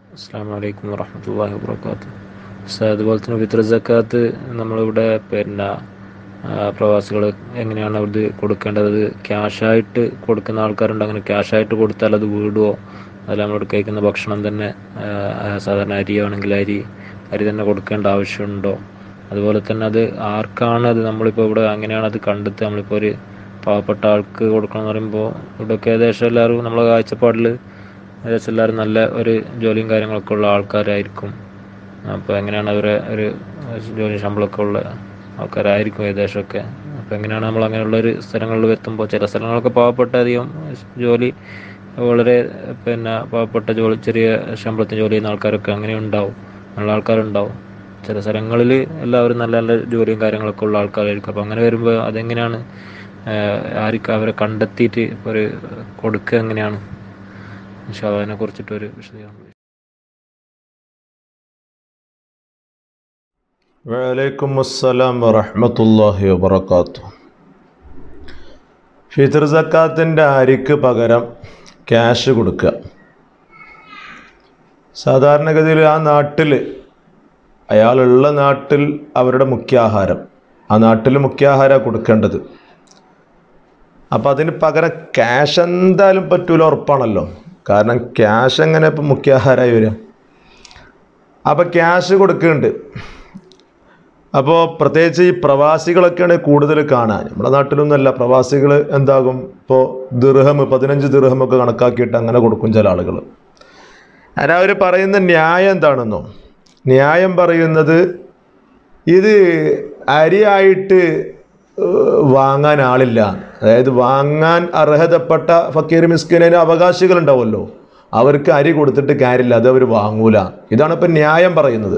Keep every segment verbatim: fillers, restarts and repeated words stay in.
അസ്സലാമു അലൈക്കും വറഹ്മത്തുള്ളാഹി വബറകാതുഹു. അതുപോലെ തന്നെ ഫിത്ർ സക്കാത്ത് നമ്മളിവിടെ പിന്നെ പ്രവാസികൾ എങ്ങനെയാണ് അത് കൊടുക്കേണ്ടത്? ക്യാഷായിട്ട് കൊടുക്കുന്ന ആൾക്കാരുണ്ട്. അങ്ങനെ ക്യാഷായിട്ട് കൊടുത്താൽ അത് വീടുമോ, അതിൽ നമ്മളോട് കഴിക്കുന്ന ഭക്ഷണം തന്നെ സാധാരണ അരിയാണെങ്കിൽ അരി അരി തന്നെ കൊടുക്കേണ്ട ആവശ്യമുണ്ടോ? അതുപോലെ തന്നെ അത് ആർക്കാണ് അത് നമ്മളിപ്പോൾ ഇവിടെ അങ്ങനെയാണ് അത് കണ്ടെത്തുക? നമ്മളിപ്പോൾ ഒരു പാവപ്പെട്ട ആൾക്ക് കൊടുക്കണം എന്ന് പറയുമ്പോൾ ഇവിടെയൊക്കെ ഏകദേശം എല്ലാവരും നമ്മളെ കാഴ്ചപ്പാടിൽ ഏകദേശം എല്ലാവരും നല്ല ഒരു ജോലിയും കാര്യങ്ങളൊക്കെ ഉള്ള ആൾക്കാരായിരിക്കും. അപ്പോൾ എങ്ങനെയാണ് അവരെ ഒരു ജോലി ശമ്പളമൊക്കെ ഉള്ള ആൾക്കാരായിരിക്കും ഏകദേശമൊക്കെ. അപ്പോൾ എങ്ങനെയാണ് നമ്മൾ അങ്ങനെയുള്ളൊരു സ്ഥലങ്ങളിൽ എത്തുമ്പോൾ, ചില സ്ഥലങ്ങളൊക്കെ പാവപ്പെട്ട അധികം ജോലി വളരെ പിന്നെ പാവപ്പെട്ട ജോലി ചെറിയ ശമ്പളത്തിന് ജോലി ചെയ്യുന്ന ആൾക്കാരൊക്കെ അങ്ങനെ ഉണ്ടാവും, നല്ല ആൾക്കാരുണ്ടാവും. ചില സ്ഥലങ്ങളിൽ എല്ലാവരും നല്ല നല്ല ജോലിയും കാര്യങ്ങളൊക്കെ ഉള്ള ആൾക്കാരായിരിക്കും. അപ്പോൾ അങ്ങനെ വരുമ്പോൾ അതെങ്ങനെയാണ് ആർക്കും അവരെ കണ്ടെത്തിയിട്ട് ഒരു കൊടുക്കുക എങ്ങനെയാണ്? ഇൻഷാ അല്ലാഹ് അതിനെ കുറിച്ചിട്ടൊരു വിശദീകരണം. വഅലൈക്കും അസ്സലാം വറഹ്മത്തുള്ളാഹി വബറകാതുഹു. ഫിത്ർ സക്കാത്തിൻ്റെ അരിക്ക് പകരം ക്യാഷ് കൊടുക്കുക. സാധാരണഗതിയിൽ ആ നാട്ടിൽ, അയാളുള്ള നാട്ടിൽ അവരുടെ മുഖ്യാഹാരം, ആ നാട്ടിൽ മുഖ്യാഹാരമാണ് കൊടുക്കേണ്ടത്. അപ്പോൾ അതിന് പകരം ക്യാഷ് എന്തായാലും പറ്റൂല, ഉറപ്പാണല്ലോ. കാരണം ക്യാഷ് എങ്ങനെ ഇപ്പം മുഖ്യാഹാരമായി വരിക? അപ്പോൾ ക്യാഷ് കൊടുക്കുന്നുണ്ട്. അപ്പോൾ പ്രത്യേകിച്ച് ഈ പ്രവാസികളൊക്കെയാണ് കൂടുതൽ കാണാൻ. നമ്മുടെ നാട്ടിലൊന്നുമല്ല, പ്രവാസികൾ എന്താകും, ഇപ്പോൾ ദിർഹം പതിനഞ്ച് ദിർഹമൊക്കെ കണക്കാക്കിയിട്ട് അങ്ങനെ കൊടുക്കും ചില ആളുകൾ. അതിന് അവർ പറയുന്ന ന്യായം എന്താണെന്നോ? ന്യായം പറയുന്നത് ഇത് അരിയായിട്ട് വാങ്ങാൻ ആളില്ല, അതായത് വാങ്ങാൻ അർഹതപ്പെട്ട ഫക്കീർ മിസ്കിനേന് അവകാശികളുണ്ടാവുമല്ലോ, അവർക്ക് അരി കൊടുത്തിട്ട് കാര്യമില്ല, അത് അവർ വാങ്ങൂല. ഇതാണ് ഇപ്പം ന്യായം പറയുന്നത്.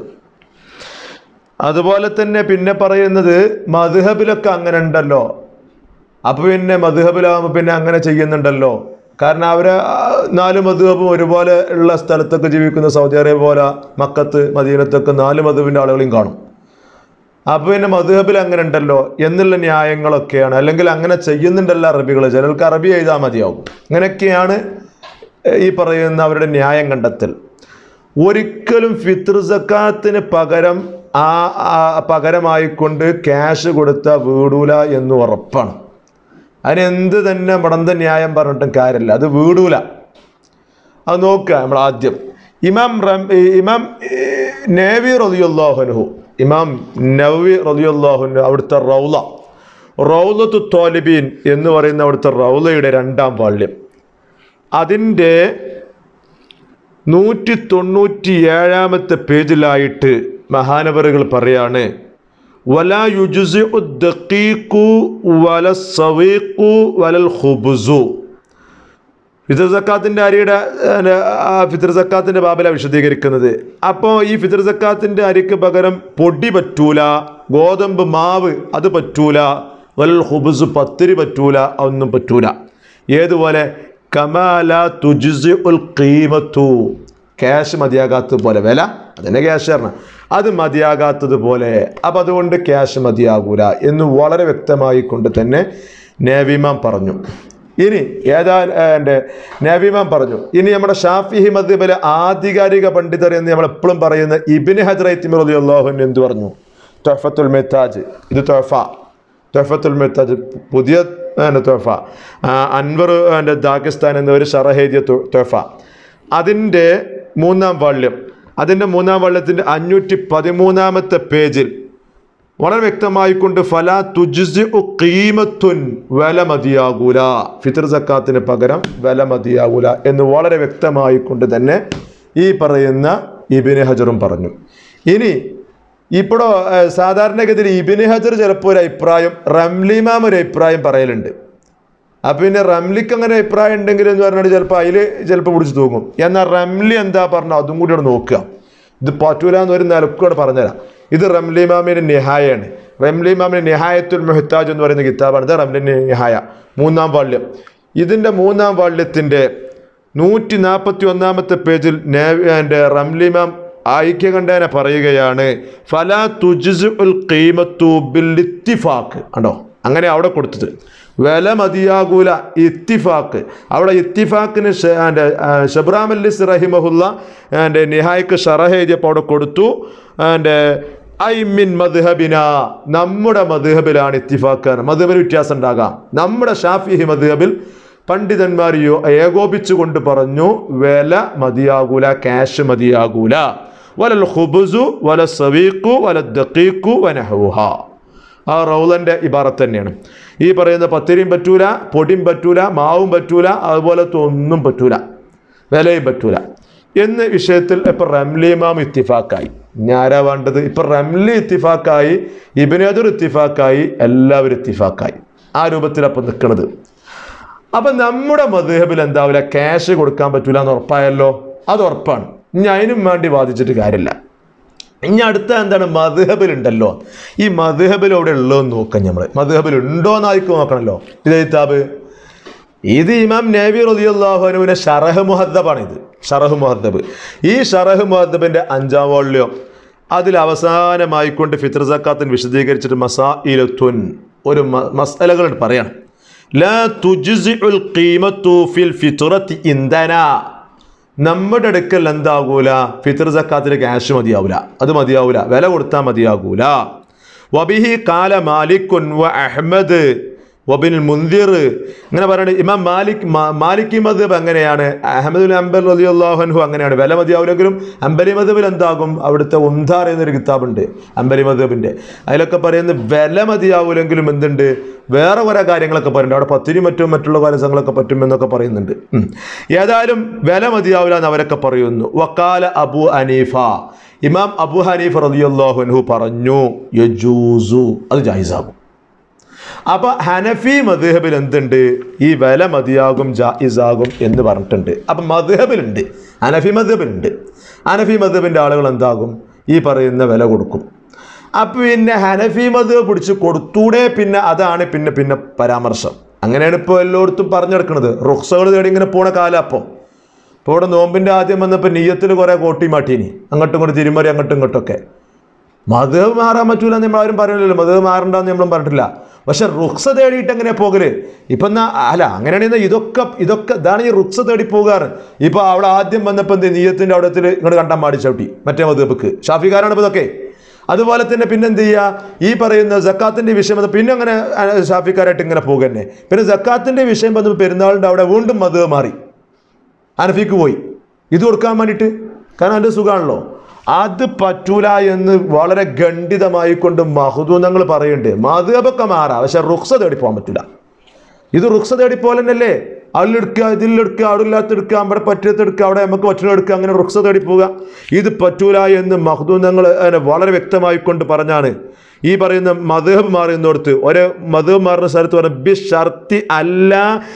അതുപോലെ തന്നെ പിന്നെ പറയുന്നത് മദ്ഹബിലൊക്കെ അങ്ങനെ ഉണ്ടല്ലോ, അപ്പോൾ പിന്നെ മദ്ഹബിലാകുമ്പോൾ പിന്നെ അങ്ങനെ ചെയ്യുന്നുണ്ടല്ലോ. കാരണം അവർ നാല് മദ്ഹബും ഒരുപോലെ ഉള്ള സ്ഥലത്തൊക്കെ ജീവിക്കുന്ന സൗദി അറേബ്യ പോലെ മക്കത്ത് മദീനത്തൊക്കെ നാല് മദ്ഹബിൻ്റെ ആളുകളെയും കാണും. അപ്പോൾ പിന്നെ മദ്ഹബിൽ അങ്ങനെ ഉണ്ടല്ലോ എന്നുള്ള ന്യായങ്ങളൊക്കെയാണ്. അല്ലെങ്കിൽ അങ്ങനെ ചെയ്യുന്നുണ്ടല്ലോ അറബികൾ, ചിലർക്ക് അറബി എഴുതാൻ മതിയാവും. അങ്ങനെയൊക്കെയാണ് ഈ പറയുന്ന അവരുടെ ന്യായം കണ്ടെത്തൽ. ഒരിക്കലും ഫിത്ർ സക്കാത്തിന് പകരം ആ പകരമായിക്കൊണ്ട് ക്യാഷ് കൊടുത്ത വീടൂല എന്ന് ഉറപ്പാണ്. അതിനെന്ത് തന്നെ മടന്ത ന്യായം പറഞ്ഞിട്ടും കാര്യമില്ല, അത് വീടൂല. അത് നോക്കുക. നമ്മൾ ആദ്യം ഇമാം ഇമാം നവവി റളിയല്ലാഹു അൻഹു ഇമാം നവവി റളിയല്ലാഹു അൻഹു അവിടുത്തെ റൗള റൗളത്തു ത്വാലിബീൻ എന്ന് പറയുന്ന അവിടുത്തെ റൗളയുടെ രണ്ടാം വാള്യം, അതിൻ്റെ നൂറ്റി തൊണ്ണൂറ്റി ഏഴാമത്തെ പേജിലായിട്ട് മഹാനവറുകൾ പറയാണ്, വലാ യുജ്സിഉ ദഖീഖു വല സവീഖു വലൽ ഖുബ്സു. ഫിത്ർ സക്കാത്തിൻ്റെ അരിയുടെ ഫിത്ർ സക്കാത്തിൻ്റെ ബാബിലാണ് വിശദീകരിക്കുന്നത്. അപ്പോൾ ഈ ഫിത്ർ സക്കാത്തിൻ്റെ അരിക്ക് പകരം പൊടി പറ്റൂല, ഗോതമ്പ് മാവ് അത് പറ്റൂല, വലൽ ഖുബ്സു പത്തിരി പറ്റൂല, ഒന്നും പറ്റൂല. ഏതുപോലെ? കമാല തുജ്സിഉൽ ഖീമത്തു, ക്യാഷ് മതിയാകാത്തത് പോലെ, വില അതന്നെ ക്യാഷ് പറഞ്ഞാൽ അത് മതിയാകാത്തത് പോലെ. അപ്പം അതുകൊണ്ട് ക്യാഷ് മതിയാകൂല എന്ന് വളരെ വ്യക്തമായി കൊണ്ട് തന്നെ നബിമാം പറഞ്ഞു. ഇനി ഏതാ എൻ്റെ നബിമാം പറഞ്ഞു. ഇനി നമ്മുടെ ഷാഫിഹി മദ്ഹബിലെ ആധികാരിക പണ്ഡിതർ എന്ന് നമ്മൾ എപ്പോഴും പറയുന്ന ഇബ്നു ഹജർ ഹൈതമി റളിയല്ലാഹു അൻഹു എന്ത് പറഞ്ഞു? തുഹ്ഫത്തുൽ മുഹ്താജ്, ഇത് തുഹ്ഫ തുഹ്ഫത്തുൽ മുഹ്താജ് പുതിയ തുഹ്ഫ, അൻവർ എൻ്റെ ദാഗിസ്ഥാൻ എന്നൊരു ഷറഹ് എഴുതിയ തുഹ്ഫ, അതിൻ്റെ മൂന്നാം വാള്യം, അതിൻ്റെ മൂന്നാം വാള്യത്തിൻ്റെ അഞ്ഞൂറ്റി പതിമൂന്നാമത്തെ പേജിൽ വളരെ വ്യക്തമായിക്കൊണ്ട് ഫലാ തുജ്സിഉ ഖീമത്തുൻ, വില മതിയാകൂല, ഫിത്ർ സക്കാത്തിന് പകരം വില മതിയാകൂല എന്ന് വളരെ വ്യക്തമായിക്കൊണ്ട് തന്നെ ഈ പറയുന്ന ഇബ്നു ഹജറും പറഞ്ഞു. ഇനി ഇപ്പോഴോ സാധാരണഗതിയിൽ ഇബ്നു ഹജർ ചിലപ്പോൾ ഒരു അഭിപ്രായം, റംലിമാം ഒരു അഭിപ്രായം പറയലുണ്ട്. അപ്പം പിന്നെ റംലിക്ക് അങ്ങനെ അഭിപ്രായം ഉണ്ടെങ്കിൽ എന്ന് പറഞ്ഞാൽ ചിലപ്പോൾ അതിൽ ചിലപ്പോൾ പിടിച്ച് തൂങ്ങും. എന്നാൽ റംലി എന്താ പറഞ്ഞാൽ അതും കൂടി അവിടെ നോക്കുക. ഇത് പറ്റൂല എന്ന് ഒരു നിലക്കൂടെ പറഞ്ഞുതരാം. ഇത് റംലിമാമിൻ്റെ നിഹായാണ്. റംലിമാമിൻ്റെ നിഹായത്തുൽ മുഹ്താജ് എന്ന് പറയുന്ന കിതാബാണ്. ഇത് റംലിൻ്റെ നിഹായ മൂന്നാം വാള്യം. ഇതിൻ്റെ മൂന്നാം വാള്യത്തിൻ്റെ നൂറ്റി നാൽപ്പത്തി ഒന്നാമത്തെ പേജിൽ എൻ്റെ റംലിമാം ആ ഐക്യകണ്ഠേന പറയുകയാണ് ഫലാ തുജ്സുൽ ഖീമത്തു ബിൽ ഇത്തിഫാഖ്. കണ്ടോ, അങ്ങനെ അവിടെ കൊടുത്തത് വില മതിയാകൂല, ഇത്തിഫാക്ക്. അവിടെ ഇത്തിഫാക്കിന് എൻ്റെ ഷബ്രാമല്ലിസ് റഹിമഹുല്ല എൻ്റെ നിഹായ്ക്ക് ഷറഹ് എഴുതിയപ്പോൾ അവിടെ കൊടുത്തു എൻ്റെ ഐ മിൻ മദ്ഹബിന, നമ്മുടെ മദ്ഹബിലാണ് ഇത്തിഫാക്ക്. മദ്ഹബിൽ വ്യത്യാസം ഉണ്ടാകാം. നമ്മുടെ ഷാഫിഹി മദ്ഹബിൽ പണ്ഡിതന്മാർ ഏകോപിച്ചു കൊണ്ട് പറഞ്ഞു വില മതിയാകൂല, ക്യാഷ് മതിയാകൂല. വലൽ ഖുബ്സു വല സവീഖു വല ദഖീഖു വനഹുഹ. ആ റൗലൻ്റെ ഇബാറത്ത് തന്നെയാണ്. ഈ പറയുന്ന പത്തിരിയും പറ്റൂല, പൊടിയും പറ്റൂല, മാവും പറ്റൂല, അതുപോലത്തെ ഒന്നും പറ്റൂല, വിലയും പറ്റൂല എന്ന വിഷയത്തിൽ ഇപ്പം റംലി ഇമാം ഇത്തിഫാക്കായി. ഇനി ആരാ വേണ്ടത്? ഇപ്പം റംലി ഇത്തിഫാക്കായി, ഇബ്നു ഹജർ ഇത്തിഫാക്കായി, എല്ലാവരും ഇത്തിഫാക്കായി. ആ രൂപത്തിലപ്പം നിൽക്കുന്നത്. അപ്പം നമ്മുടെ മദ്ഹബിൽ എന്താവില്ല, ക്യാഷ് കൊടുക്കാൻ പറ്റൂല എന്ന് ഉറപ്പായല്ലോ. അത് ഉറപ്പാണ്. ഇനി അതിനും വേണ്ടി വാദിച്ചിട്ട് കാര്യമില്ല. ഇനി അടുത്ത എന്താണ്, മദ്ഹബിലുണ്ടല്ലോ. ഈ മദ്ഹബിൽ അവിടെ ഉള്ളതെന്ന് നോക്കാം നമ്മൾ. മദ്ഹബിൽ ഉണ്ടോ എന്നായിരിക്കും നോക്കണമല്ലോ. ഇത് കിതാബ്, ഇത് ഇമാം നബി റളിയല്ലാഹു അൻഹുവിന്റെ ഷറഹ് മുഹദ്ദബാണ്. ഇത് ഷറഹ് മുഹദ്ദബ്. ഈ ഷറഹ് മുഹദ്ദബിന്റെ അഞ്ചാം വോള്യം അതിൽ അവസാനമായിക്കൊണ്ട് ഫിത്ർ സക്കാത്തിന് വിശദീകരിച്ചിട്ട് മസായിലത്തുൻ ഒരു മസ്അലകൾ പറയണം. ലാ തുജ്സിഉൽ ഖീമത്തു ഫിൽ ഫിത്റത്തി ഇൻദനാ, നമ്മുടെ അടുക്കൽ എന്താകൂല, ഫിത്ർ സക്കാത്തിന് ക്യാഷ് മതിയാവൂല, അത് മതിയാവൂല, വില കൊടുത്താൽ മതിയാകൂല. വബിഹി കാല മാലിക്കുൻ വ അഹ്മദ് വബിൻ മുൻദിർ. ഇങ്ങനെ പറയുന്നത് ഇമാം മാലിക് മാലിക്കി മദ്ഹബ് അങ്ങനെയാണ്, അഹ്മദുൽ ഹംബൽ റളിയല്ലാഹു അൻഹു അങ്ങനെയാണ്. വില മതിയാവില്ലെങ്കിലും അംബലി മദ്ഹബിൽ എന്താകും, അവിടുത്തെ ഉംദാർ എന്നൊരു കിതാബുണ്ട് അംബലി മദ്ഹബിൻ്റെ. അതിലൊക്കെ പറയുന്നത് വില മതിയാവില്ലെങ്കിലും എന്തുണ്ട്, വേറെ കുറേ കാര്യങ്ങളൊക്കെ പറയുന്നുണ്ട്. അവിടെ പത്തിരി മറ്റും മറ്റുള്ള കാര്യങ്ങളൊക്കെ പറ്റുമെന്നൊക്കെ പറയുന്നുണ്ട്. ഏതായാലും വില മതിയാവില്ല എന്ന് അവരൊക്കെ പറയുന്നു. വക്കാല അബു ഹനീഫ, ഇമാം അബു ഹനീഫ റളിയല്ലാഹു അൻഹു പറഞ്ഞു യജൂസു, അത് ജായിസാകും. അപ്പൊ ഹനഫി മദ്ഹബിൽ എന്തുണ്ട്, ഈ വില മതിയാകും, ജായിസാകും എന്ന് പറഞ്ഞിട്ടുണ്ട്. അപ്പൊ മദ്ഹബിലുണ്ട്, ഹനഫി മദ്ഹബിലുണ്ട്. ഹനഫി മദ്ഹബിൻ്റെ ആളുകൾ എന്താകും, ഈ പറയുന്ന വില കൊടുക്കും. അപ്പം പിന്നെ ഹനഫി മദ്ഹബ് പിടിച്ച് കൊടുത്തൂടെ, പിന്നെ അതാണ് പിന്നെ പിന്നെ പരാമർശം. അങ്ങനെയാണ് ഇപ്പോൾ എല്ലായിടത്തും പറഞ്ഞെടുക്കുന്നത്. റുഖ്സകൾ തേടി ഇങ്ങനെ പോണ കാലം. അപ്പം ഇപ്പോൾ ഇവിടെ നോമ്പിൻ്റെ ആദ്യം വന്നപ്പോൾ നെയ്യത്തിൽ കുറേ കോട്ടി മാറ്റീനി, അങ്ങോട്ടും ഇങ്ങോട്ടും തിരുമറി അങ്ങോട്ടും ഇങ്ങോട്ടൊക്കെ. മദ്ഹബ് മാറാൻ പറ്റൂല എന്ന് നമ്മളാരും പറയുന്നില്ലല്ലോ, മദ്ഹബ് മാറണ്ടെന്ന് നമ്മളും പറഞ്ഞിട്ടില്ല. പക്ഷെ റുഖ്സ തേടിയിട്ട് എങ്ങനെ പോകല്? ഇപ്പം എന്നാ അല്ല, അങ്ങനെയാണെങ്കിൽ ഇതൊക്കെ ഇതൊക്കെ ഇതാണ് ഈ റുഖ്സ തേടി പോകാറ്. ഇപ്പോൾ അവിടെ ആദ്യം വന്നപ്പോൾ എന്ത്, നീയത്തിൻ്റെ അവിടെ ഇങ്ങോട്ട് കണ്ടാൽ മാടി ചവിട്ടി മറ്റേ മദ്ഹബിക്ക്. ഷാഫിക്കാരാണ് ഇപ്പോൾ ഇതൊക്കെ. അതുപോലെ തന്നെ പിന്നെ എന്ത് ചെയ്യുക, ഈ പറയുന്ന സക്കാത്തിൻ്റെ വിഷയം വന്ന് പിന്നെ അങ്ങനെ ഷാഫിക്കാരായിട്ട് ഇങ്ങനെ പോകുക തന്നെ. പിന്നെ സക്കാത്തിൻ്റെ വിഷയം വന്ന് പെരുന്നാളിൻ്റെ അവിടെ വീണ്ടും മദ്ഹബ് മാറി, ഹനഫിക്ക് പോയി ഇത് കൊടുക്കാൻ വേണ്ടിയിട്ട്. കാരണം അതിൻ്റെ സുഖമാണല്ലോ. അത് പറ്റൂല എന്ന് വളരെ ഖണ്ഡിതമായിക്കൊണ്ട് മഹ്ദൂനങ്ങൾ പറയുന്നുണ്ട്. മദ്ഹബൊക്കെ മാറാം, പക്ഷെ റുഖ്സ തേടി പോകാൻ പറ്റില്ല. ഇത് റുഖ്സ തേടി പോലെ തന്നെയല്ലേ, അതിലെടുക്കുക ഇതിലെടുക്കുക അവിടെ ഇല്ലാത്തെടുക്കുക, അവിടെ പറ്റിയത്തെടുക്കുക, അവിടെ നമുക്ക് പറ്റുന്ന എടുക്കുക, അങ്ങനെ റുഖ്സ തേടി പോവുക. ഇത് പറ്റൂല എന്ന് മഹ്ദൂനങ്ങൾ വളരെ വ്യക്തമായിക്കൊണ്ട് പറഞ്ഞാണ് ഈ പറയുന്ന മദ്ഹബ് മാറുന്നിടത്ത്. ഒരു മദ്ഹബ് മാറുന്ന സ്ഥലത്ത് പറഞ്ഞ ബി ഷർത്തി അല്ല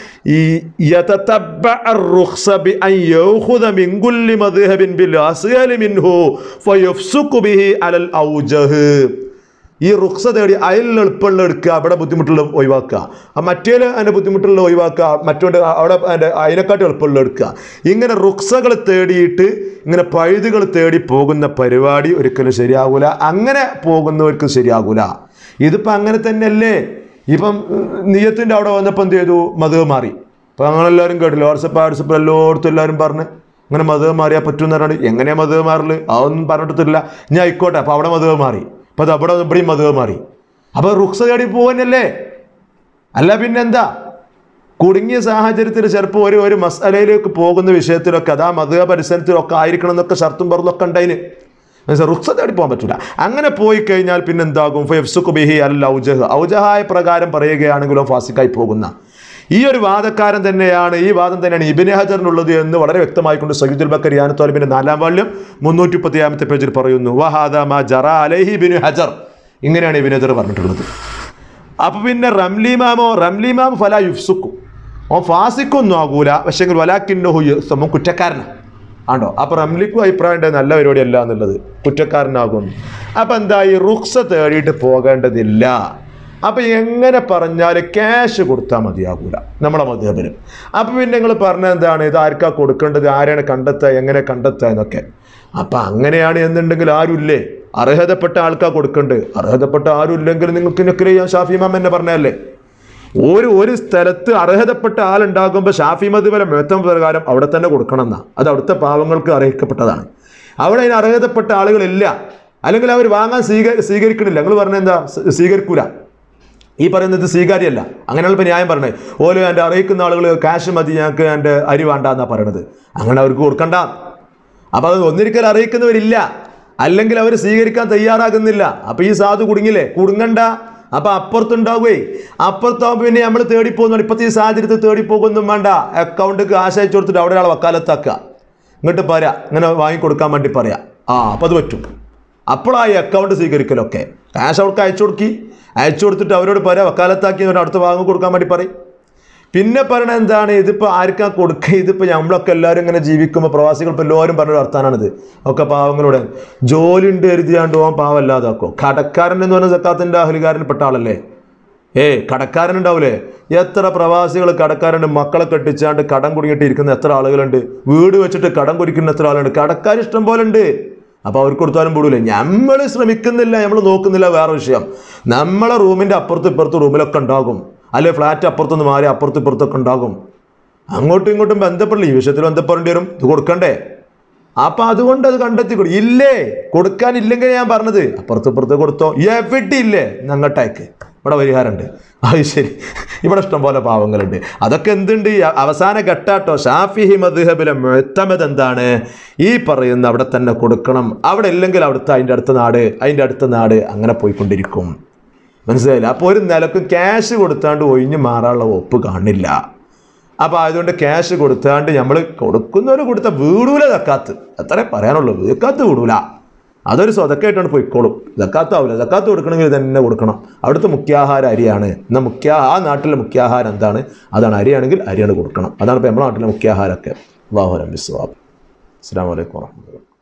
യതതബ്ബഅ അർ-റുഖ്സ ബി അൻ യഖുദ മിൻ കുല്ലി മദ്ഹബിൻ ബിൽ അസ്ഹലി മിൻഹു ഫയഫ്സുഖു ബിഹി അലൽ ഔജഹ്. ഈ റുഖ്സ തേടി അതിൽ എളുപ്പമുള്ള എടുക്കുക, അവിടെ ബുദ്ധിമുട്ടുള്ള ഒഴിവാക്കുക, ആ മറ്റേൽ അതിൻ്റെ ബുദ്ധിമുട്ടുള്ള ഒഴിവാക്കുക, മറ്റോണ്ട് അവിടെ അതിൻ്റെ അതിനെക്കാട്ടും എളുപ്പമുള്ള എടുക്കുക. ഇങ്ങനെ റുഖ്സകൾ തേടിയിട്ട് ഇങ്ങനെ പഴുതുകൾ തേടി പോകുന്ന പരിപാടി ഒരിക്കലും ശരിയാകൂല. അങ്ങനെ പോകുന്നവർക്ക് ശരിയാകൂല. ഇതിപ്പോൾ അങ്ങനെ തന്നെയല്ലേ. ഇപ്പം നിയ്യത്തിൻ്റെ അവിടെ വന്നപ്പോൾ എന്ത് ചെയ്തു, മദ്ഹബ് മാറി. അപ്പോൾ ഞങ്ങളെല്ലാവരും കേട്ടില്ല, വാട്സപ്പ് വാട്സപ്പ് എല്ലായിടത്തും എല്ലാവരും പറഞ്ഞ് അങ്ങനെ മദ്ഹബ് മാറിയാൽ പറ്റുമെന്ന് പറഞ്ഞാൽ എങ്ങനെയാണ് മദ്ഹബ് മാറല്, അതൊന്നും പറഞ്ഞിട്ടില്ല. ഞാൻ ആയിക്കോട്ടെ, അപ്പോൾ അവിടെ മദ്ഹബ് മാറി, അപ്പോൾ അത് അവിടെ ഇവിടെയും മദ്ഹബ് മാറി. അപ്പോൾ റുഖ്സ തേടി പോകാനല്ലേ. അല്ല പിന്നെന്താ, കുടുങ്ങിയ സാഹചര്യത്തിൽ ചിലപ്പോൾ ഒരു ഒരു മസ്അലയിലേക്ക് പോകുന്ന വിഷയത്തിലൊക്കെ അത് ആ മദ്ഹബ് പരിസരത്തിലൊക്കെ ആയിരിക്കണം എന്നൊക്കെ ഷർത്തും പറഞ്ഞൊക്കെ ഉണ്ടായിന്. റുഖ്സ തേടി പോകാൻ പറ്റില്ല. അങ്ങനെ പോയി കഴിഞ്ഞാൽ പിന്നെ എന്താകും, ഫയഫ്സുഖു ബിഹി അൽ ഔജഹ്, ഔജഹായ പ്രകാരം പറയുകയാണെങ്കിലോ ഫാസിക്കായി പോകുന്ന ഈ ഒരു വാദക്കാരൻ തന്നെയാണ്, ഈ വാദം തന്നെയാണ് ഇബ്നു ഹജറിനുള്ളത് എന്ന് വളരെ വ്യക്തമായിക്കൊണ്ട് സയ്യിദുൽ ബക്കരി യാനത്ത് ത്വാലിബിന്റെ നാലാം വാല്യം മുന്നൂറ്റി മുപ്പത്തി ഏഴാമത്തെ പേജിൽ പറയുന്നു. വഹാദാ മാ ജറ അലൈഹി ഇബ്നു ഹജർ, ഇങ്ങനെയാണ് ഇബ്നു ഹജർ പറഞ്ഞിട്ടുള്ളത്. അപ്പോൾ പിന്നെ റംലിമാമോ റംലിമാം ഫലാ യുഫ്സുഖു, ഓ ഫാസിക്കൊന്നും ആകൂല, പക്ഷേ വലാക്കിന്നഹു യസ്മു, കുറ്റക്കാരനാണ് ആണ്ടോ. അപ്പോൾ റംലിക്കും അഭിപ്രായം ഉണ്ട് നല്ല പരിപാടിയല്ല എന്നുള്ളത്, കുറ്റക്കാരനാകുന്നു. അപ്പം എന്താ, ഈ റുഖ്സ തേടിയിട്ട് പോകേണ്ടതില്ല. അപ്പം എങ്ങനെ പറഞ്ഞാൽ ക്യാഷ് കൊടുത്താൽ മതിയാകൂല നമ്മളെ മദ്ഹബിന്. അപ്പം പിന്നെ നിങ്ങൾ പറഞ്ഞത് എന്താണ്, ഇത് ആർക്കാ കൊടുക്കേണ്ടത്, ആരെയാണ് കണ്ടെത്തുക, എങ്ങനെ കണ്ടെത്തുക എന്നൊക്കെ. അപ്പം അങ്ങനെയാണ് എന്നുണ്ടെങ്കിൽ ആരുമില്ലേ, അർഹതപ്പെട്ട ആൾക്കാർ കൊടുക്കണ്ട്. അർഹതപ്പെട്ട ആരും ഇല്ലെങ്കിൽ നിങ്ങൾക്ക് നക്കല് ചെയ്യാൻ ഷാഫി ഇമാം എന്നെ പറഞ്ഞല്ലേ. ഒരു ഒരു സ്ഥലത്ത് അർഹതപ്പെട്ട ആളുണ്ടാകുമ്പോൾ ഷാഫി മദ്ഹബിലെ മുഅ്തമദ് പ്രകാരം അവിടെ തന്നെ കൊടുക്കണം എന്നാ. അത് അവിടുത്തെ പാവങ്ങൾക്ക് അർഹിക്കപ്പെട്ടതാണ്. അവിടെ അതിന് അർഹതപ്പെട്ട ആളുകളില്ല, അല്ലെങ്കിൽ അവർ വാങ്ങാൻ സ്വീക സ്വീകരിക്കണില്ല. നിങ്ങൾ പറഞ്ഞ എന്താ സ്വീകരിക്കൂല, ഈ പറയുന്നത് സ്വീകാര്യമല്ല. അങ്ങനെയുള്ള ഇപ്പോൾ ന്യായം പറഞ്ഞത് ഓരോ എൻ്റെ അറിയിക്കുന്ന ആളുകൾ ക്യാഷ് മതി, ഞങ്ങൾക്ക് എൻ്റെ അരി വേണ്ട എന്നാണ് പറയണത്. അങ്ങനെ അവർക്ക് കൊടുക്കണ്ട. അപ്പോൾ അത് ഒന്നിരിക്കൽ അറിയിക്കുന്നവരില്ല, അല്ലെങ്കിൽ അവർ സ്വീകരിക്കാൻ തയ്യാറാകുന്നില്ല. അപ്പോൾ ഈ സാധു കുടുങ്ങില്ലേ? കുടുങ്ങണ്ട. അപ്പം അപ്പുറത്തുണ്ടാവുകയെ അപ്പുറത്താവുമ്പോൾ പിന്നെ നമ്മൾ തേടിപ്പോകുന്നു. ഇപ്പോഴത്തെ ഈ സാഹചര്യത്തിൽ തേടിപ്പോകൊന്നും വേണ്ട. അക്കൗണ്ട് കാശ് അയച്ചു കൊടുത്തിട്ട് അവിടെ ഒരാളെ വക്കാലത്താക്കുക, ഇങ്ങോട്ട് പറയാ ഇങ്ങനെ വാങ്ങിക്കൊടുക്കാൻ വേണ്ടി പറയാം. ആ അപ്പം അത് പറ്റും. അപ്പോഴായി അക്കൗണ്ട് സ്വീകരിക്കലൊക്കെ. ക്യാഷ് അവർക്ക് അയച്ചു കൊടുക്കി, അയച്ചു കൊടുത്തിട്ട് അവരോട് പറയാം വക്കാലത്താക്കി അടുത്ത വാങ്ങി കൊടുക്കാൻ വേണ്ടി പറയും. പിന്നെ പറയണത് എന്താണ്? ഇതിപ്പോൾ ആർക്കാ കൊടുക്കുക? ഇതിപ്പോൾ നമ്മളൊക്കെ എല്ലാവരും ഇങ്ങനെ ജീവിക്കുമ്പോൾ പ്രവാസികൾ ഇപ്പോൾ എല്ലാവരും പറഞ്ഞൊരു വർത്താനാണിത്. ഒക്കെ പാവങ്ങളോട് ജോലി ഉണ്ട് എഴുതിയാണ്ട് പോകാൻ പാവല്ലാതാക്കും. കടക്കാരൻ എന്ന് പറഞ്ഞ സക്കാത്തിൻ്റെ അഹ്ലുകാരനിൽ പെട്ട ആളല്ലേ? ഏയ് കടക്കാരനുണ്ടാവില്ലേ? എത്ര പ്രവാസികൾ കടക്കാരുണ്ട്, മക്കളെ കെട്ടിച്ചാണ്ട് കടം കുടുങ്ങിയിട്ട് ഇരിക്കുന്ന എത്ര ആളുകളുണ്ട്, വീട് വെച്ചിട്ട് കടം കുടിക്കുന്ന എത്ര ആളുണ്ട്. കടക്കാർ ഇഷ്ടം പോലെ ഉണ്ട്. അപ്പോൾ അവർക്ക് കൊടുത്താലും പെടൂലേ? നമ്മൾ ശ്രമിക്കുന്നില്ല, നമ്മൾ നോക്കുന്നില്ല, വേറെ വിഷയം. നമ്മളെ റൂമിൻ്റെ അപ്പുറത്തും ഇപ്പുറത്തും റൂമിലൊക്കെ ഉണ്ടാകും, അല്ലെ ഫ്ലാറ്റ് അപ്പുറത്തുനിന്ന് മാറി അപ്പുറത്തും ഇപ്പുറത്തൊക്കെ ഉണ്ടാകും. അങ്ങോട്ടും ഇങ്ങോട്ടും ബന്ധപ്പെടില്ല, ഈ വിഷയത്തിൽ ബന്ധപ്പെടേണ്ടി വരും. ഇത് കൊടുക്കണ്ടേ? അപ്പം അതുകൊണ്ട് അത് കണ്ടെത്തി കൊടു ഇല്ലേ കൊടുക്കാനില്ലെങ്കിൽ ഞാൻ പറഞ്ഞത് അപ്പുറത്ത് ഇപ്പുറത്ത് കൊടുത്തോ. എവിടെ ഇല്ലേ ഞങ്ങട്ടേക്ക് ഇവിടെ പരിഹാരമുണ്ട്. അത് ശരി, ഇവിടെ ഇഷ്ടം പോലെ പാവങ്ങളുണ്ട്. അതൊക്കെ എന്തുണ്ട്? ഈ അവസാന ഘട്ടാട്ടോ ഷാഫിഈ മദ്ഹബിലെ മുഅ്തമദ് എന്താണ്? ഈ പറയുന്ന അവിടെ തന്നെ കൊടുക്കണം. അവിടെ ഇല്ലെങ്കിൽ അവിടുത്തെ അതിൻ്റെ അടുത്ത നാട്, അതിൻ്റെ അടുത്ത നാട്, അങ്ങനെ പോയിക്കൊണ്ടിരിക്കും. മനസ്സിലായില്ല? അപ്പോൾ ഒരു നിലക്ക് ക്യാഷ് കൊടുത്താണ്ട് ഒഴിഞ്ഞ് മാറാനുള്ള ഒപ്പ് കാണില്ല. അപ്പോൾ അതുകൊണ്ട് ക്യാഷ് കൊടുത്താണ്ട് നമ്മൾ കൊടുക്കുന്നവർ കൊടുത്ത വീടൂല സക്കാത്ത്. അത്രേ പറയാനുള്ളൂ. സക്കാത്ത് വീടൂല, അതൊരു സ്വതക്കായിട്ടാണ് പോയിക്കോളും. സക്കാത്താവില്ല. സക്കാത്ത് കൊടുക്കണമെങ്കിൽ തന്നെ കൊടുക്കണം. അവിടുത്തെ മുഖ്യാഹാര അരിയാണ്. എന്നാൽ മുഖ്യ ആ നാട്ടിലെ മുഖ്യാഹാരം എന്താണ്? അതാണ് അരിയാണെങ്കിൽ അരിയാണ് കൊടുക്കണം. അതാണ് ഇപ്പോൾ നമ്മുടെ നാട്ടിലെ മുഖ്യാഹാരമൊക്കെ. അല്ലാഹു അലം ബിസ്സവാബ്. അസ്സലാമു അലൈക്കും വറഹ്മത്തുള്ളാഹി.